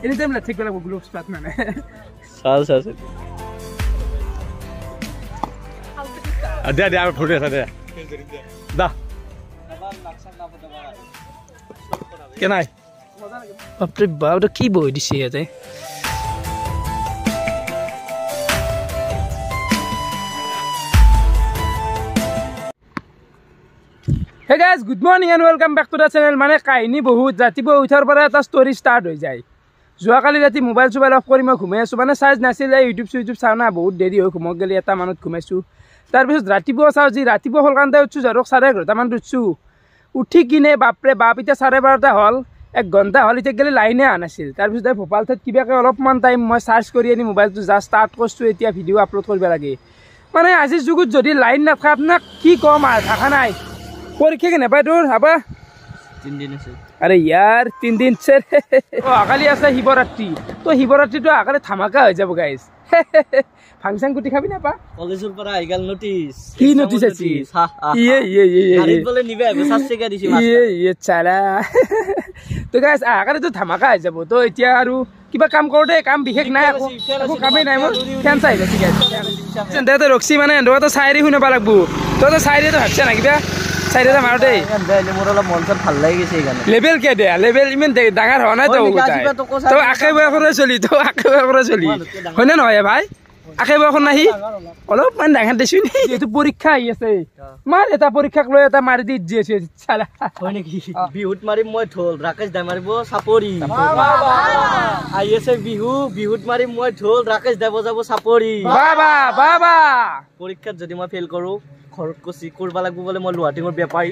Any time লাথিক গলা gloves পাত মানে চাল দে আর ফটো আছে দে দা কে নাই বাপরে বাপ এটা কি বই দিছে ইয়াতে Hey guys, good morning and welcome back to the channel. মানে কাহিনী বহুত ৰাতিপুৱা উঠাৰ পৰা এটা ষ্টৰী ষ্টাৰ্ট হৈ যায় যোৱাকালি ৰাতি মোবাইল অফ কৰি মই ঘুমাই আছোঁ মানে চাৰ্জ নাছিলে ইউটিউব চাওঁ না বহুত দেৰি হৈ ঘুমক গেলি এটা মানত ঘুমাইছোঁ তাৰপিছত ৰাতিপুৱা চাওঁ যি ৰাতিপুৱা হ'ল কাৰণতে উঠছোঁ ধৰক 11:30 মানত উঠছোঁ উঠি কিনে বাপৰে বাপ এতিয়া 12:30 হ'ল 1 ঘণ্টা হ'ল এতিয়া গেলি লাইনে অহা নাছিল তাৰপিছত ভোপাল ঠাইত কিবাকে অলপমান টাইম মই চাৰ্জ কৰি আনি মোবাইলটো জাষ্ট ষ্টাৰ্ট কৰিছোঁ এতিয়া ভিডিঅ' আপলোড কৰিব লাগে মানে আজিৰ যুগত যদি লাইন নাথাকে আপোনাক কি ক'ম আৰু থাকা নাই পৰীক্ষা কেনে পাই তোৰ হাবা 3 দিন আছে আরে यार 3 दिन से আকালি আছে শিৱৰাত্ৰি তো শিৱৰাত্ৰিটো আকালে ধামাকা হৈ যাব গাইস ফাংশন কুটি খাবি না পা কলেজৰ পৰা আইগাল নোটিস কি নোটিস আছে ইয়ে গাড়ীত বলে নিবে সাসেকা দিছি ইয়ে চালা তো গাইস আকালে তো ধামাকা হৈ যাব তো এতিয়া আৰু কিবা কাম কৰ দে কাম বিশেষ নাই একো কামেই নাই মোৰ ফেন চাই আছে গাইস দে তো ৰক্সি মানে তো চাইৰি শুনবা লাগব তো চাইৰি তো ভাবছ না কিবা চাইৰিটা মাৰ দে মোৰ অলপ মনটো ভাল লাগি গৈছে এইখানে লেভেল কে দে লেভেল ইমান ডাঙৰ হোৱা নাই তো আকে বয়সৰে চলি তো আকে বয়সৰে চলি হয়নে নহয় ভাই আকে বয়স নাহি অলপমান ডাঙৰ দেছো নি এইটো পৰীক্ষা আহি আছে মাৰ এটা পৰীক্ষাক লৈ এটা মাৰি দি যি আছে চালা হয় নেকি বিহুত মাৰিম মই ঢোল ৰাকেশ দাই মাৰিব চাপৰি আহি আছে বিহুত মাৰিম মই ঢোল ৰাকেশ দাই বজাব চাপৰি বাবা পৰীক্ষাত যদি মই ফেল কৰো ঘৰত কচি কৰবা লাগব বলে মই লুহাটিঙৰ বেপাৰী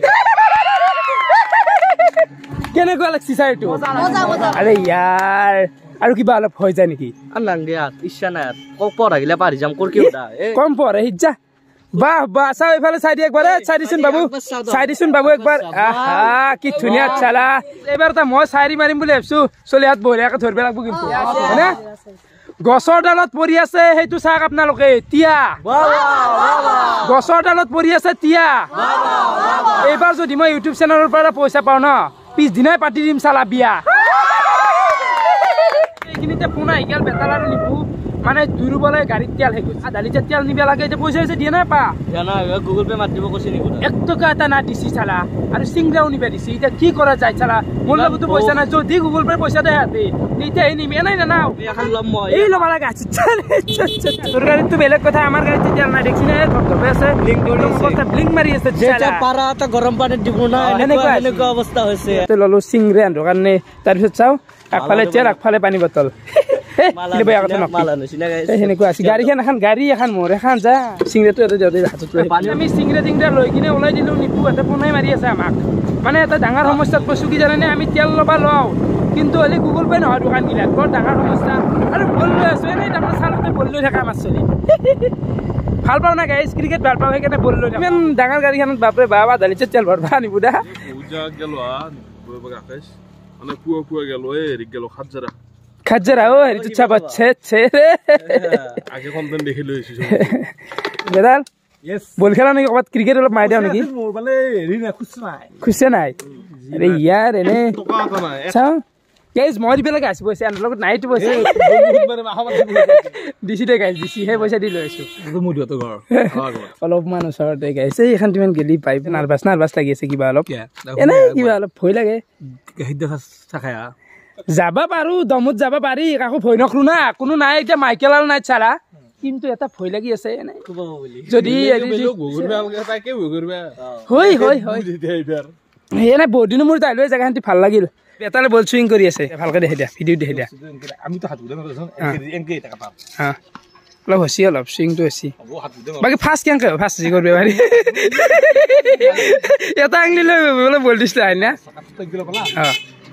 কেনেকুৱা লাগছি চাইটো আৰে ইয়াৰ আৰু কিবা অলপ হৈ যায় নেকি নাংগে ইচ্ছা নাই পঢ়া গিলা পাৰি যাম কৰ কি কম পঢ়ে হিজা বাহ চাও এইফালে চাই দি একবাৰ চাই দিছোন বাবু একবাৰ আহা কি ধুনীয়া চালা এইবাৰ তা মই চাইৰি মাৰিম বুলি ভাবছো চলি হাত বঢ়িয়াকে ধৰব লাগব কিন্তু হয়নে গছৰ ডালত পৰি আছে সেইটো চাক আপোনালোকে তিয়া গছৰ ডালত পৰি আছে তিয়া এইবাৰ যদি মই ইউটিউব চেনেলৰ পৰা পইচা পাওঁ ন পিছদিনাই পাতি দিম চালা বিয়া এইখিনিতে ফোন আহি গেল বেতাল আৰু নিপু মানে দুৰুবলে গাড়ীত তেল হৈ গৈছে 1 লিটাৰ তেল নিবা লাগে এতিয়া পইচা আছে দিয়া নাই পা গুগল পে মাতি দিব কৈছে নিকো 1 টকা এটা না দিছি চালা আৰু সিংৰাও নিবা দিছি এতিয়া কি কৰা যায় চালা মোৰ লগতো পইচা নাই যদি গুগল পে পইচা দে হাতে এতিয়া এই নিমে নাই না এখন লম মই এই লম লাগা আছে তোৰ গাড়ীত বেলেগ কথা আমাৰ গাড়ীত তেল নাই দেখি না ধপধপে আছে ব্লিংক মাৰি আছে যেটা পাৰা এটা গৰম পানীত দিব না এনেকুৱা অৱস্থা হৈছে তে ললো সিংৰে আনৰ কাৰণে তাৰ পিছত চাও আগফালে তেল আগফালে পানী বটল গাড়ী এখন মোৰ এখন যা চিংৰাটো আমি চিংৰা লৈ কিনে ওলাই দিলো নিপু এটা ফোনাই মাৰি আছে আমাক মানে এটা ডাঙৰ সমস্যাত কৈছো কি জানে আমি তেল ল'বা লওঁ কিন্তু হলে গুগল পে নহয় দোকান গিলাত বৰ ডাঙৰ সমস্যা আৰু বল লৈ আছো এনেই তাৰমানে চালতে বল লৈ থকা আমাৰ চলি ভাল পাওঁ না গাইজ ক্ৰিকেট ভাল পাওঁ সেইকাৰণে বল লৈ ইমান ডাঙৰ গাড়ীখনত বাপৰে বাবা দালিছে তেল ভৰবা আনিব দা খাজৰা ও হেৰি তুচ্ছা বাচ্চা ছে রে আগে কমপ্লেন দেখি লইছি বেদাল यस বল খেলা নাকি কবাত ক্রিকেট অলপ মাই দাও নাকি মোর মানে হেৰি না খুছে নাই আরে ইয়ার এনে টকা নাই চাও গাইজ মৰি বেলা গাইছ পইচা আন লগত নাইট পইচা মানে মাহমান দিছি দে গাইজ দিছি হে পইচা দি লৈছো মুদিটো ঘৰ অলপ মান ওচৰতে গাইছ এইখান তিমান গেলি পাই নার্ভাস লাগি আছে কিবা অলপ এনে কিবা অলপ ভয় লাগে হিদ্দা থাকায়া যাবা পাৰো দমত যাবা পাৰি কাকো ভয় নকৰো না কোনো নাই এতিয়া মাইকেল আৰু নাই চালা কিন্তু এটা ভয় লাগি আছে এনে যদি এনে বহুত দিন মোৰ তাইলৈ জেগাখান ভাল লাগিল এটালে বল চুইং কৰি আছে ভালকে দেখি দিয়া ভিডিঅ' দেখি দিয়া আমিতো হাত উঠাম এনকে টাকা পাম হা অলপ হসি অলপ চুইংটো হসি বাকি ফাৰ্ষ্ট কেনেকে ফাৰ্ষ্ট যি কৰিব পাৰি এটা আঙুলি লৈ বোলে বল দিছিলে হয় না হা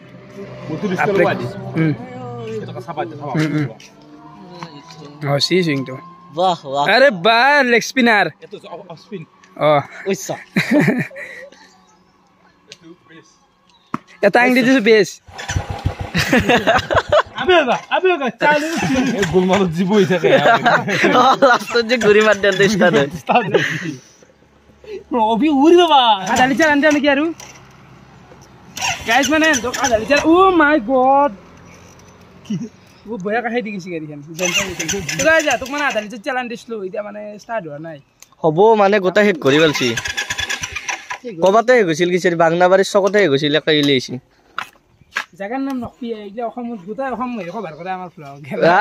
সিংটো আরে বা লেগ স্পিনার এটা আঙুলি দিছো বেশ জীবই থাকে যে ঘুরি মার দেন নাকি আৰু গাইজ মানে oh my god ও বয়া কাহে দি গিছি গাড়ীখন তোৰাই যা তোক মানে আধা লিটাৰ চালান দিছিলো এতিয়া মানে ষ্টাৰ্ট হোৱা নাই হ'ব মানে গোটা শেষ কৰি পেলছি কবাতে গৈছিল কিছে বাংনাবাৰীৰ চকতে গৈছিল একে ইলেছি জাগাৰ নাম নকবি এইগিলা অসমত গোটাই অসম কভাৰ কৰে আমাৰ ফ্লগ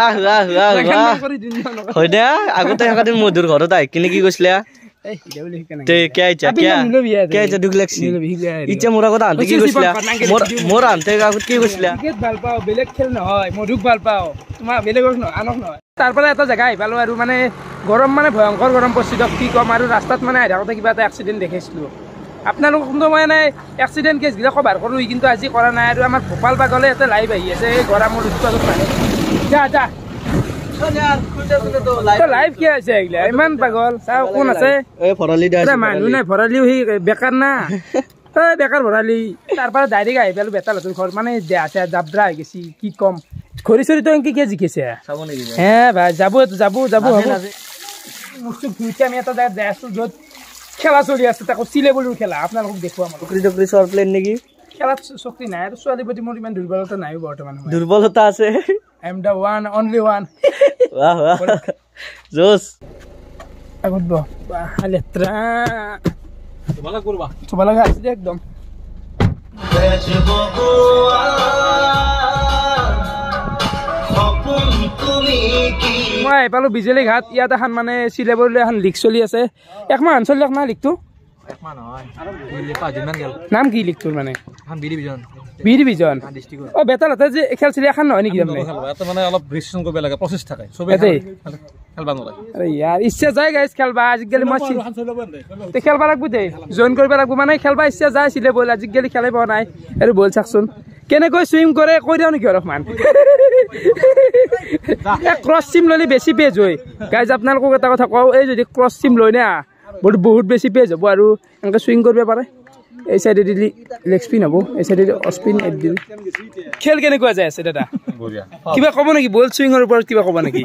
হয় দে আগতে একাদিন মধুৰ ঘৰত আহি কিনে কি কৈছিলা তে কে আইছা কে আইছা দুখ লাগছি ইচ্ছা মোৰ আগত আনতে কি কৈছিলা মোৰ আনতে আগত কি কৈছিলা ক্ৰিকেট ভাল পাওঁ বেলেগ খেল নহয় মধুক ভাল পাওঁ তোমাৰ বেলেগক নহয় আনক নহয় তাৰ পৰা এটা জেগা আহি পালো আৰু মানে গৰম মানে ভয়ংকৰ গৰম পৰিছে কি ক'ম আৰু ৰাস্তাত মানে আহি থাকোঁতে কিবা এটা এক্সিডেণ্ট দেখিছিলোঁ আপোনালোক কিন্তু মানে এক্সিডেণ্ট কেছবিলাক কভাৰ কৰোঁ কিন্তু আজি কৰা নাই আৰু আমাৰ ভোপাল বাগলে এটা লাইভ আহি আছে এই গৰমৰ উৎপাদন মানে যা যা লাইভ কি আছে এইগিলা ইমান পাগল চাওঁ কোন আছে মানুহ নাই ভৰালিও সি বেকাৰ না বেকাৰ ভৰালি তাৰ পৰা ডাইৰেক্ট আহি পেলাই বেতালহঁতৰ ঘৰ মানে দেহা চেহা জাবৰা হৈ গৈছে কি ক'ম ঘড়ী চৰি তই কি জিকিছে হে ভাই যাব আমি এটা জেগাত যাই আছো য'ত খেলা চলি আছে তাকো চিলেবলৰ খেলা আপোনালোকক দেখুৱাম নেকি খেলাত চকৰি নাই আৰু ছোৱালীৰ প্ৰতি মোৰ ইমান দুৰ্বলতা নাই বৰ্তমান দুৰ্বলতা আছে I am the one, only one. Wah, Jos. Agud bo. Bah, letra. Coba kurba. Coba lagi asli ekdom. মই পালো বিজলী ঘাট ইয়াত এখন মানে চিলেবৰলৈ এখন লিক চলি আছে একমাহ চলি এক মাহ লিকটো একমাহ নহয় আৰু 5 দিন গেল নাম কি লিকটোৰ মানে এখন বি ডিভিজন ও বেতালতে যে খেলছিল এখন নহয় নেকি মানে এটা মানে অলপ ৰেজিষ্ট্ৰেচন কৰিব লাগে প্ৰসেস থাকে সবে খেলবা নলাই আৰে ইয়াৰ ইচ্ছা যায় গাইস খেলবা আজিকালি মই তে খেলবা লাগব দে জয়েন কৰিব লাগব মানে খেলবা ইচ্ছা যায় চিলেবল আজিকালি খেলাই পোৱা নাই আৰু বল চাকচোন কেনেকৈ সুইম কৰে কৈ দিও নেকি অলপমান ক্ৰস সিম ললি বেছি পেজ হয় গাইজ আপোনালোকক এটা কথা কওঁ এই যদি ক্ৰস সিম লৈ না বহুত বেছি পেজ হ'ব আৰু এনেকৈ সুইং কৰিব পাৰে এই সাইডে দিলি লেগ স্পিন হ'ব এই সাইডে স্পিন এড দিলি খেল কেনেকুৱা যায় আছে দাদা কিবা ক'ব নেকি বল সুইঙৰ ওপৰত কিবা ক'ব নেকি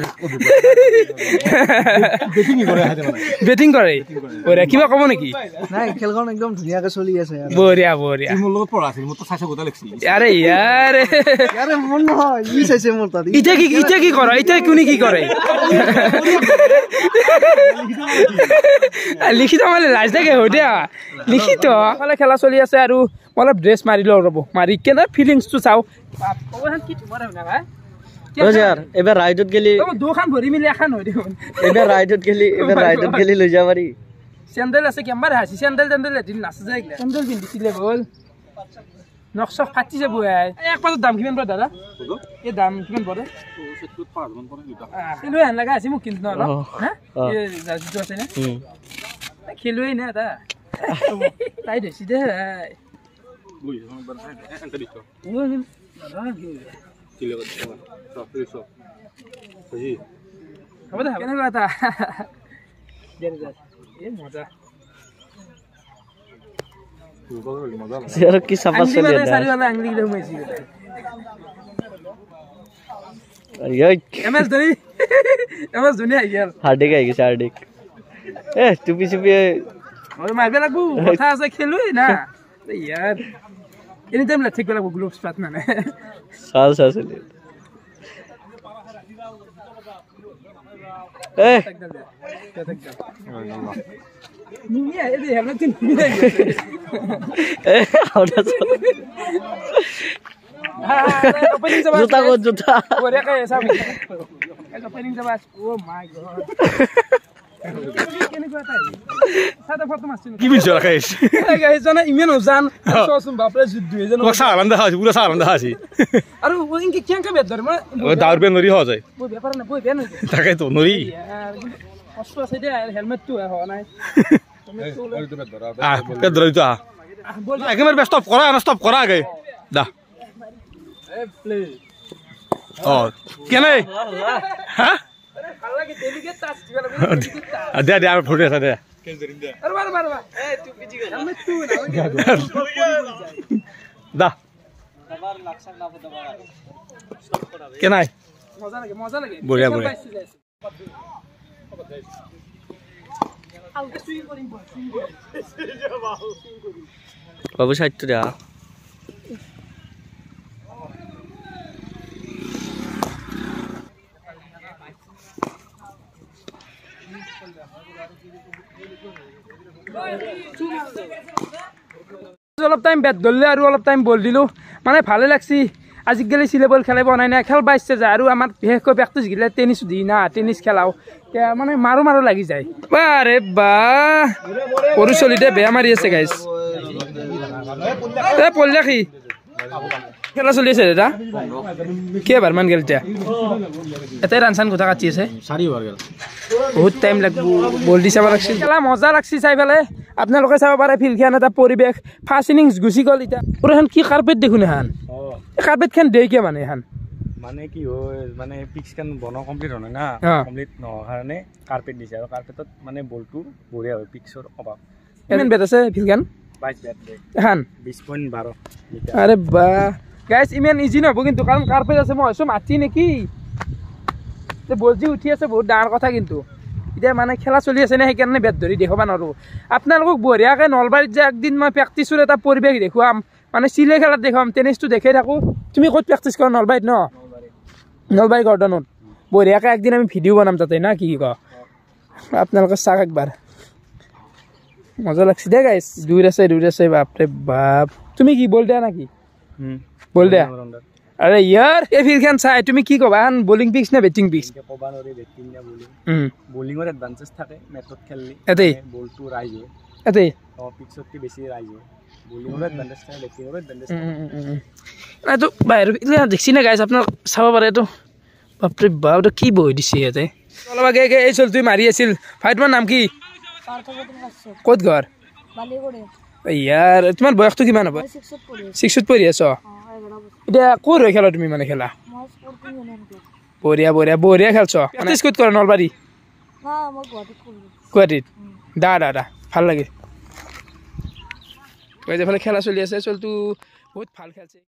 বেটিং কৰে বঢ়িয়া কিবা ক'ব নেকি নাই খেলখন একদম ধুনীয়াকৈ চলি আছে বঢ়িয়া মোৰ লগত পঢ়া আছিল মোৰ তো চাইছে গোটা লাগছিল আৰে ইয়াৰ মন নহয় ই চাইছে মোৰ তাত ইটা কি কৰে ইটা কোনি কি কৰে লিখিত মানে লাজ লাগে হৈ দিয়া লিখিত ফালে খেলা চলি আছে আৰু অলপ ড্ৰেছ মাৰি লওঁ ৰ'ব মাৰি কেনে ফিলিংছটো চাওঁ এবাৰ ৰাইডত গেলি দুখন ভৰি মিলি এখন হৈ দেখোন এবাৰ ৰাইডত গেলি লৈ যাব পাৰি চেণ্ডেল আছে কেম্বাৰ হাসি চেণ্ডেল এদিন নাচে যায় চেণ্ডেল পিন্ধিছিলে বল নকশক ফাটি যাব এক পাছত দাম কিমান পৰে দাদা এই দাম কিমান পৰে খেলুৱৈ হেন লগা আছে মোক কিন্তু ন অলপ জাৰ্চিটো আছে নে খেলুৱৈ নে এটা তাই ধৰিছি দে হ'ব দে কেনেকুৱা এটা মজা কি চাপা চলি আছে চাৰিওফালে আঙুলি গিলা সোমাইছি এম এছ ধোনী আহি গেল হাৰ্দিক আহি গৈছে হাৰ্দিক টুপি চুপি মাৰিব লাগব কথা আছে খেলুৱৈ না ইয়াৰ এনি টাইম থাকিব লাগব গ্লোভছ পাত মানে চাল চলি জোতা ক'ত জোতা কি বিছ ৰাখাইছ ইমান উজান বাপৰে সাধাৰণ দেখা আছে পুৰা সাধাৰণ দেখা আছে আৰু কেনেকৈ বেট ধৰে মই দাউৰ পে নৰি হোৱা যায় বেপাৰ নাই বেয়া নহয় তাকেতো নৰি কষ্ট আছে দে হেলমেটটো হোৱা নাই একেবাৰে ষ্টপ কৰা আগে দা কেনে হা দে আমি ফটো আছে দে দা কেনাই বঢ়িয়া বঢ়িয়া বাবু সাইডটো দে অলপ টাইম বেট ধরলে আর অলপ টাইম বল দিলো মানে ভালে লাগছি আজিকালি সিলে বল খেলাব নাই না খেলবা ইচ্ছা যায় আর আমার বিশেষকৈ প্ৰেক্টিছ গিলে টেনিছ দি না টেনিছ খেলাও মানে মাৰো মাৰো লাগি যায় বাৰে বা সৰু চলিতে বেয়া মাৰি আছে গাইজ পল দেখি খেলা চলি আছে দাদা কেইবাৰ মান গেল এতিয়া এটাই ৰান চান কথা কাটি আছে বহুত টাইম লাগব বল দি চাব লাগছিল খেলা মজা লাগছি চাই পেলাই আপোনালোকে চাব পাৰে ফিল্ডখন এটা পৰিৱেশ ফাৰ্ষ্ট ইনিংছ গুচি গ'ল এতিয়া পুৰাখন কি কাৰ্পেট দেখোন এখন কাৰ্পেট খান দেই কিয় মানে এখন মানে কি হয় মানে পিচ খান বনোৱা কমপ্লিট হোৱা নাই না কমপ্লিট নোহোৱাৰ কাৰণে কাৰ্পেট দিছে আৰু কাৰ্পেটত মানে বলটো বঢ়িয়া হয় পিচৰ অভাৱ কিমান বেট আছে ফিল্ডখন 22 বেট এখন 20.12 আৰে বা গাইজ ইমান ইজি নহ'ব কিন্তু কাৰণ কাৰ্পেট আছে মই ভাবিছোঁ মাটি নেকি বল যি উঠি আছে বহুত ডাঙৰ কথা কিন্তু এতিয়া মানে খেলা চলি আছে নে সেইকাৰণে বেট ধৰি দেখুৱাব নোৱাৰোঁ আপোনালোকক বঢ়িয়াকৈ নলবাৰীত যে একদিন মই প্ৰেক্টিছৰ এটা পৰিৱেশ দেখুৱাম মানে চিলে খেলাত দেখুৱাম টেনিছটো দেখাই থাকোঁ তুমি ক'ত প্ৰেক্টিছ কৰা নলবাৰীত ন নলবাৰী গাৰ্ডেনত বঢ়িয়াকৈ একদিন আমি ভিডিঅ' বনাম তাতে না কি কয় আপোনালোকে চাওক একবাৰ মজা লাগছে দে গাইজ দূৰ আছে বাপৰে বাপ তুমি কি বল দিয়া নেকি বল দিয়া আৰে ইয়াৰ এই ফিল্ডখন চাই তুমি কি ক'বা বলিং পিক্স নে বেটিং পিক্স ক'বা নোৱাৰি বেটিং নে বলিঙৰ এডভান্টেজ থাকে মেটত খেললি এতেই বলটো ৰাইজ হয় এতেই পিক্সতকৈ বেছি ৰাইজ হয় বলিঙৰ এডভান্টেজ থাকে বেটিঙৰ এডভান্টেজ এইটো বাহিৰ দেখছি না গাইজ আপোনাক চাব পাৰে এইটো বাপৰে বাপ এইটো কি বহি দিছে ইয়াতে অলপ আগে এই চল তুমি মাৰি আছিল ভাই তোমাৰ নাম কি ক'ত ঘৰ ইয়াৰ তোমাৰ বয়সটো কিমান হ'ব 6ত পঢ়ি আছ এতিয়া ক'ত হৈ খেলা তুমি মানে খেলা বঢ়িয়া খেলছ মানে ক'ত কৰা নলবাৰী গুৱাহাটীত দা ভাল লাগে এইফালে খেলা চলি আছে চলটো বহুত ভাল খেলছে